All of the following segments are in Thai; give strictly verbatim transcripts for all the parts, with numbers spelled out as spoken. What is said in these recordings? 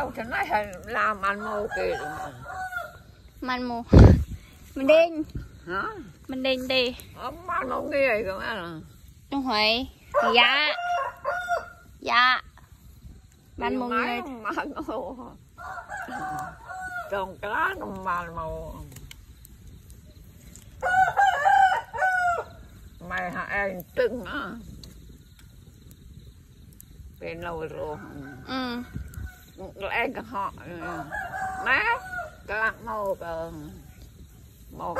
đâu cho nó làm ăn mô kì มันหมูมันเด้ง hả มันเด้งดี ông ăn mô nghe cơ mà ต้องหอยยายามันหมูเลย ăn mô trồng cá không mà màu mày hả em tưng á bên lâu rồi อืม em cả họ má các màu cả màu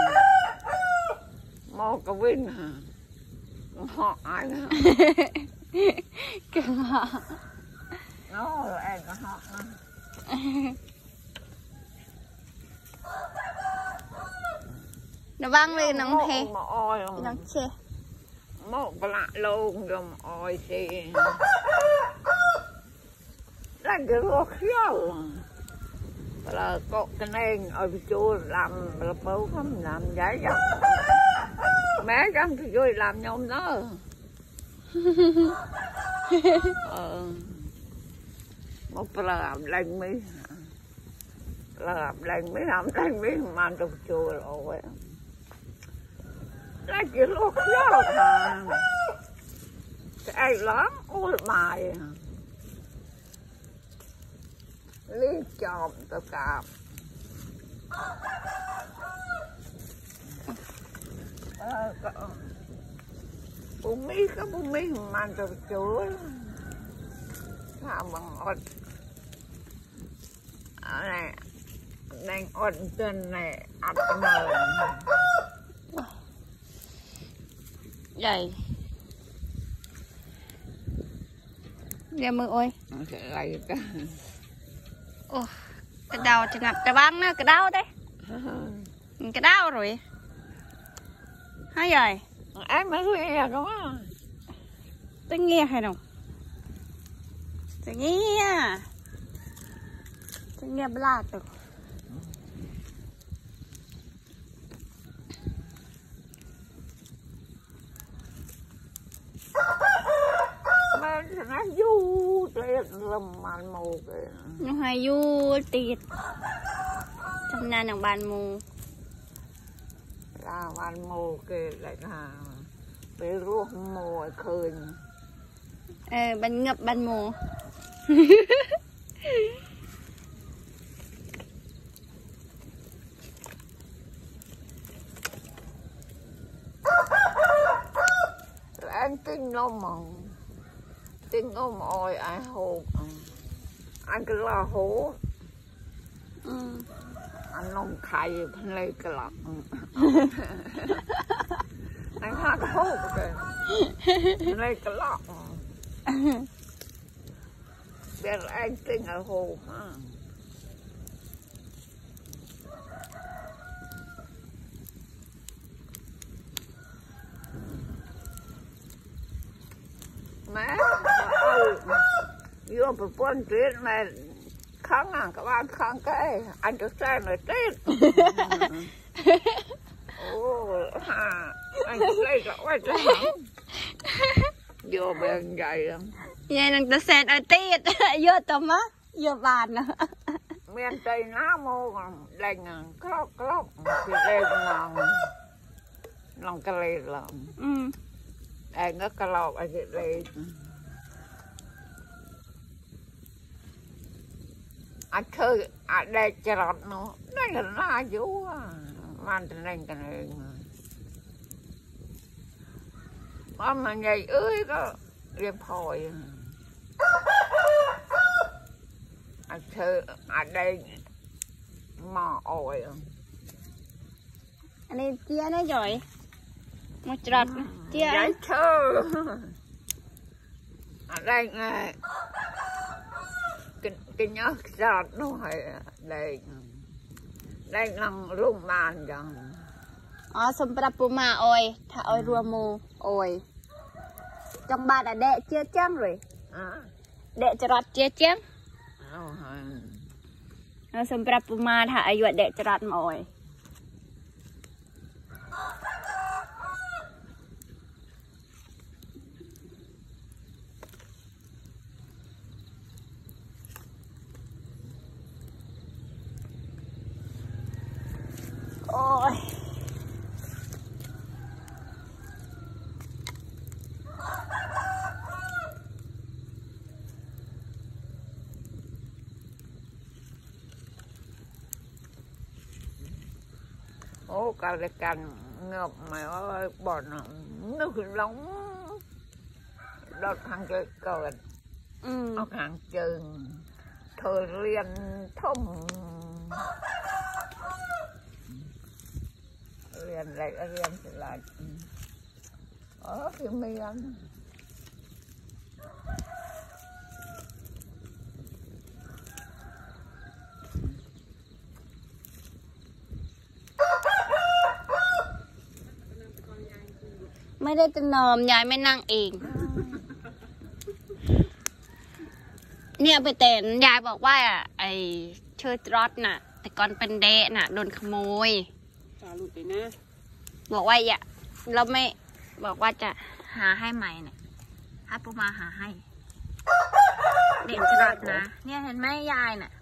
màu cả vinh hả họ ai nữa เก่งอ่ะ nó rồi em cả họ ระวังเลยน้องเฮ mà oi น้องเช một lạ luôn rồi mà oi thì đang cái ruột khiêu là có cái này ở phía chỗ làm là bố không làm giải dọc mẹ trong thì vui làm nhôm đó ờ một là làm lành mi là làm lành mi làm lành mi mà trong chỗ rồi là chỉ ruột khiêu mà cái lắm ôi mày lý chòm tao cạp bún mì có bún mì mà tao chúa thả bằng ớt này đang ớt trên này ớt mờ ใหญ่เดี๋ยวมือโอ้ย lại cái โอ้กระเดาจะงับจะบังนะกระเดาเด้กระเดาrồi hai rồi em mới nghe không á tôi nghe hay không tôi nghe tôi nghe bla từ mà nó du tuyệt lầm màn mù kìa nó hay du tiệt trong nan đồng bàn mù là màn mù kìa lại là bị ruột mù khơi ờ bàn ngập bàn mù anh tin nó mong tin nó mỏi ai hộp anh cứ lo hố ừ. anh nông khay lấy cái lọc anh hát hộp kìa lấy cái lọc biết là anh tin ở hộp á mẹ ơi vô một con tuyết này kháng à các bạn kháng cái anh được xem rồi tuyết ô ha anh lấy cả quay tuyết vô bên vậy vậy đừng ta xem ở tiệt vô tôm á vô bàn nữa miền tây ná mô đành clóc clóc thì lên lòng lòng cái lên lòng ừ. anh nó cái lọc anh chị lên anh chơi anh đây chơi lọt nó đây là na chú à man trên đây cái này mà mà nhảy ơi có liệp hồi anh chơi anh đây mò ổi anh ấy chia nó rồi một trọt chia giải thơ ở đây này cái cái nhớ giọt nó hay đây đây nằm rung màn chẳng อ๋อสมปรับปูมาโอยถ้าโอยรัวมูโอยจังบาดอะเดะเจี๊ยจังเลยเดะจะรอดเจี๊ยจังเอาสมปรับปูมาถ้าอายุเดะจะรอดมาโอยโอ้กันเลยกันเงือบไม่ว่าบ่อนนึกลงรถทางเกิดก่อนเอาทางเจิงเธอเรียนท่มเรียนอะไรเรียนสิไรเออคือไม่ยันไม่ได้จะนอมยายไม่นั่งเองเนี่ยไปเต้นยายบอกว่าไอ้เชิดรถน่ะแต่ก่อนเป็นเดะน่ะโดนขโมยตาหลุดไปนะบอกว่าอย่าเราไม่บอกว่าจะหาให้ใหม่เนี่ยให้ปูมาหาให้เด่นจรดนะเนี่ยเห็นไหมยายน่ะ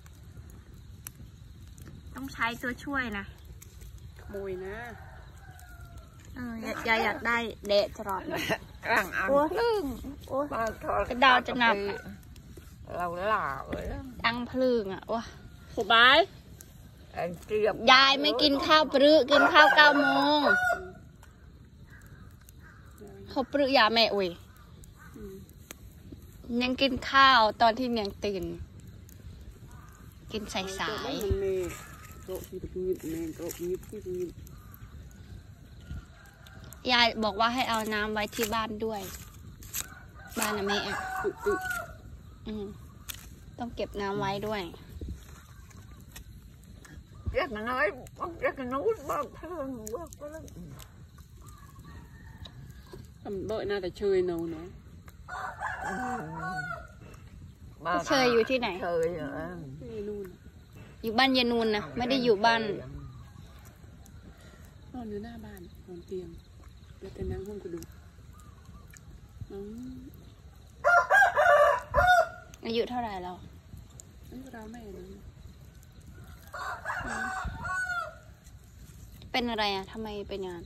ต้องใช้ตัวช่วยนะขโมยนะเออยายอยากได้เดะจรดร่างอังพึ่งกระดาวจะนับเราหล่าเลยอังพลึงอ่ะว้าผูบายยายไม่กินข้าวปรึกินข้าวเก้าโมงเขาปรึยาแม่อุ้ยยังกินข้าวตอนที่ยังตื่นกินสายสายยายบอกว่าให้เอาน้ำไว้ที่บ้านด้วยบ้านนะแม่อืมต้องเก็บน้ำไว้ด้วยเรียกน้อยเรียกน้อยบ้างเพิ่งว่าก็แล้วทำบ่อยน่าจะเชยเนาะเนาะเชยอยู่ที่ไหนเชยเหรออยู่บ้านยานูนนะไม่ได้อยู่บ้านนอนอยู่หน้าบ้านนอนเตียงแล้วแต่นั่งห้องกูดูอายุเท่าไหร่เราอายุเราแม่นะเป็นอะไรอ่ะทำไมเป็นงาน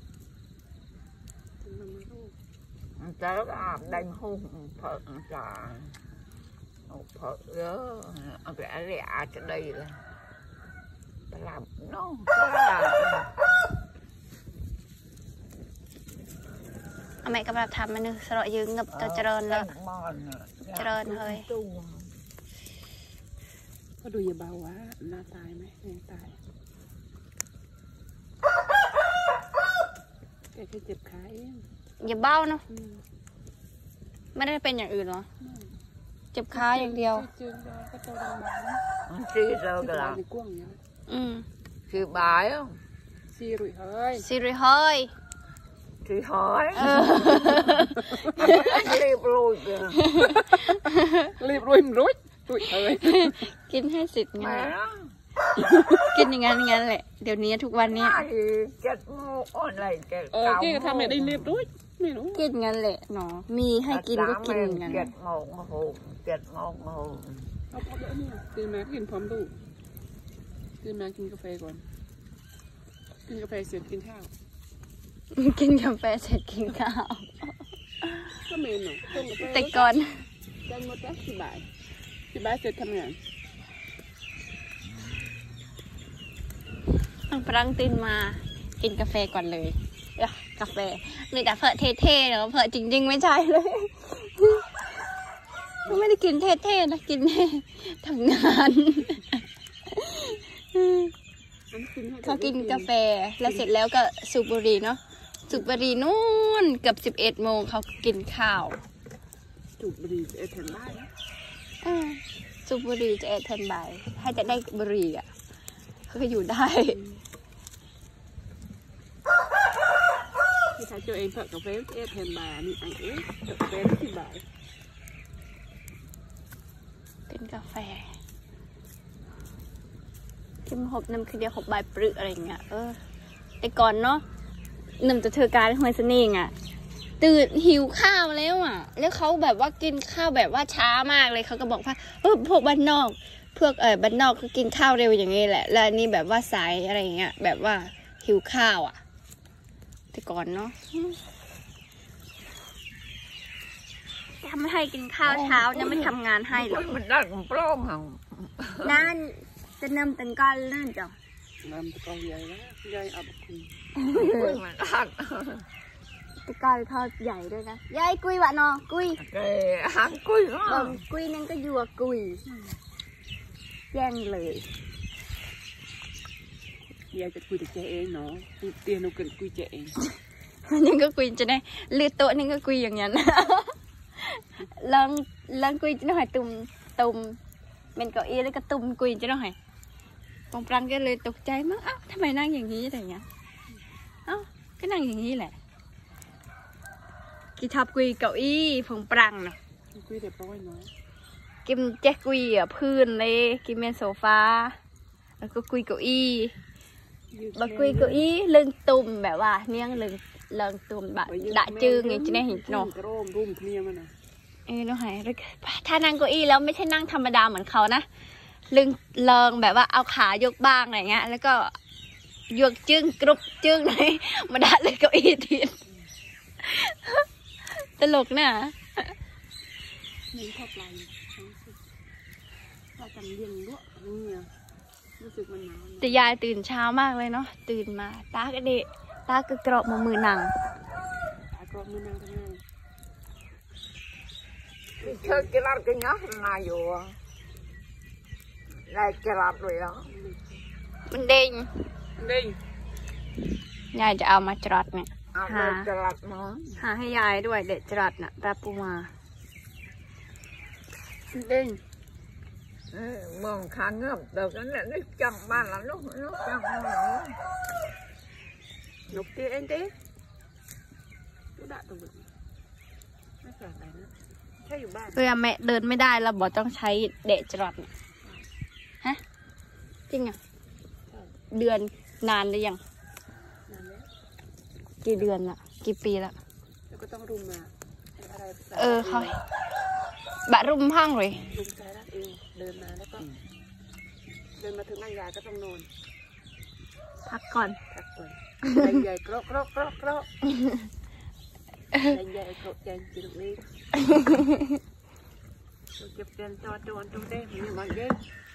จะรับอาบดังหุ่นเพิ่งจ่าเพิ่งเยอะเอาไปอะไรอาจจะได้เลยไปlàm nó อเมริกาแบบทำมันนึงสระยืงงับตัวเจริญเลยเจริญเลยก็ดูอย่าเบาวะหน้าตายไหมยังตายแกแค่เจ็บขาเองอย่าเบ้าเนาะไม่ได้เป็นอย่างอื่นหรอเจ็บขาอย่างเดียวซีเราก็แล้วอืมซีบายอ่ะซีรุ่ยเฮ้ยซีรุ่ยเฮ้ยซีหอยรีบรุยรีบรุยรุยรุยเฮ้ยกินให้สิทธิ์งั้นกินอย่างงั้นอย่างงั้นแหละเดี๋ยวนี้ทุกวันนี้เจ็ดโมงอะไรเจ็ดเออที่ทำอะไรได้รีบรุยไม่รู้กินงั้นแหละเนาะมีให้กินก็กินงั้นเจ็ดโมงโอ้โหเจ็ดโมงโอ้โหเอาพอแล้วเนี่ยตื่นมากินพร้อมลูกตื่นมากินกาแฟก่อนกินกาแฟเสร็จกินข้าวกินกาแฟเสร็จกินข้าวก็เมนหนูแต่ก่อนกันหมดแล้วสิบ่ายสิบ่ายเสร็จทำงานตั้งปรังตื่นมากินกาแฟก่อนเลยกาแฟมีแต่เพอเท่ๆเนาะเพอจริงๆไม่ใช่เลยไม่ได้กินเท่ๆนะกินทำงานเขากินกาแฟแล้วเสร็จแล้วก็สูบบุหรี่เนาะสูบบุหรี่นู่นเกือบสิบเอ็ดโมงเขากินข้าวสูบบุหรี่จะเอ็ดแทนบ่ายสูบบุหรี่จะเอ็ดแทนบ่ายให้จะได้บุหรี่อ่ะเขาก็อยู่ได้ที่ใช้ตัวเองเปิดกาแฟเอ็ดแทนบ่ายนี่ไอ้เอ๊ะกาแฟที่บ่ายกินกาแฟกินหกน้ำคือเดียวหกใบปรึอะไรเงี้ยเออแต่ก่อนเนาะหนึ่งจะเธอการหัวสนิงอ่ะตื่นหิวข้าวแล้วอ่ะแล้วเขาแบบว่ากินข้าวแบบว่าช้ามากเลยเขาก็บอกว่าเออพวกบ้านนอกพวกเออบ้านนอกเขากินข้าวเร็วอย่างนี้แหละแล้วนี่แบบว่าสายอะไรเงี้ยแบบว่าหิวข้าวอ่ะแต่ก่อนเนาะทำให้กินข้าวเช้าจะไม่ทำงานให้หรอกมันได้ของปล้องเหรอนั่นจะนำตังก้อนนั่นจ้ะ làm tao coi vậy đó dây ập cùng คุยมันอัดตะกร้าทอดใหญ่ด้วยนะยายกุยบะนอกุยไอ้หางคุยบก็มกุยนั่นก็ยัวกุยแย่งเลย dây cho cùi được chạy em nó tiền nó cần cùi chạy em ยังก็กุยจะได้ลือโต๊ะนี่ก็กุยอย่างนั้น ลองลองกุยจะหน่อยตุ่มตุ่มเป็นเก้าอี้แล้วก็ตุ่มกุยจะหน่อยปองปรังก็เลยตกใจมั้งอ้าวทำไมนั่งอย่างนี้อะไรเงี้ยเอ้าก็นั่งอย่างนี้แหละกีทับกุยเก้าอี้ผงปรังเนาะ cùi đẹp rồi nó กิมแจ็คกุยอ่ะพื้นเลยกิมเป็นโซฟาแล้วก็กุยเก้าอี้บะกุยเก้าอี้เรื่องตุ่มแบบว่าเนี้ยงเรื่องเรื่องตุ่มแบบด่าจืงไงจะได้เห็นเนาะ rôm rôm kia mà nè เออน้องหายถ้านั่งเก้าอี้แล้วไม่ใช่นั่งธรรมดาเหมือนเขานะเรื่องเริงแบบว่าเอาขายกบ้างอะไรเงี้ยแล้วก็ยกจึ้งกรุบจึ้งเลยมาด่าเลยเก้าอี้ทีตลกน่ะ những thọt lạiเราจำเรียงด้วยเนี่ยรู้สึกมันหนาวแต่ยายตื่นเช้ามากเลยเนาะตื่นมาตากระเดะตากระเกราะมามือหนังตากรอบมือนางทำไงเชิญกินอะไรกันเนาะนายอยู่ได้กินอะไรเลยอ่ะมันเด้ง đi ยายจะเอามาจรดเนี่ยเอาเลยกินอะไรมั้งหาให้ยายด้วยเด็ดจรดน่ะรับปูมา đi มองข้างเงือบเดี๋ยวนั้นแหละนึกจังบ้านละลูกนึกจังบ้านละ nục kia em tí cái đạn tụi mình nó phải này nữaใช่อยู่บ้านเวลาแม่เดินไม่ได้เราบอกต้องใช้เดะจรดเนี่ยฮะจริงอ่ะเดือนนานหรือยังนั่นแหละกี่เดือนละกี่ปีละแล้วก็ต้องรุมมาอะไรเออเขาบะรุมพังเลยรุมใจรักเองเดินมาแล้วก็เดินมาถึงนั่งยาก็ต้องนอนพักก่อนพักก่อนใหญ่ๆกรอกกรอกกรอกกรอกใหญ่ๆกรอกใหญ่จีนนี้เก็บเงินจอดโดนตรงเด้มีมันเยอะ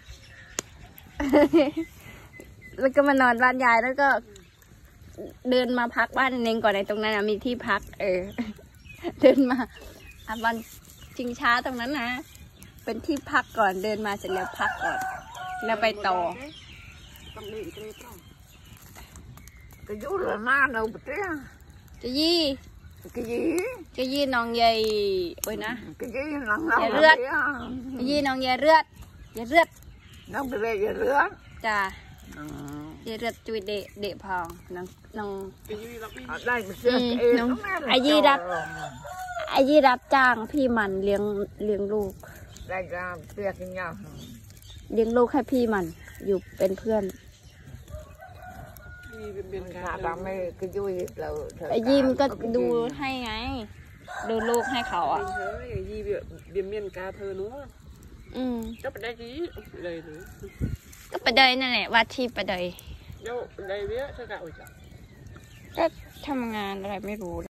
แล้วก็มานอนบ้านยายแล้วก็ เดินมาพักบ้านเองก่อนในตรงนั้นนะมีที่พัก เออ เดินมาอ่ะวันชิงช้าตรงนั้นนะเป็นที่พักก่อนเดินมาเสร็จแล้วพักก่อน แล้วไปต่อต้องเล่นเตะต้อง cái chú là na đâu bịch á จะยี่ cái gì จะยี่น้องใหญ่โอ้ยนะ cái gì lằng đâu Dạ là rớt. vậy á จะยี่น้องใหญ่เลือดใหญ่เลือด nó bị về về rửa จ้า ừ. ใหญ่เลือดจุยเดะเดะพองน้องน้อง cái gì lắm đi ở đây mình xưa Ừ, cái đúng. nó nghe là Ai Di cho- Đà. ไอ้ยี่รับจ้างพี่มันเลี้ยงเลี้ยงลูก đây là việc nhau เลี้ยงลูกให้พี่มันอยู่เป็นเพื่อน đi bên bên mình cả thả đời. đam mê cái vui là ไอ้ยิมก็ดูให้ไง ดูลูกให้เขาอ่ะ Mình thấy cái gì bị bị miền ca thơ nữa อืม chắc phải đây gì đây nữa ก็ประเดยนั่นแหละว่าที่ประเดย đâu đây biết sao gạo vậy ก็ทำงานอะไรไม่รู้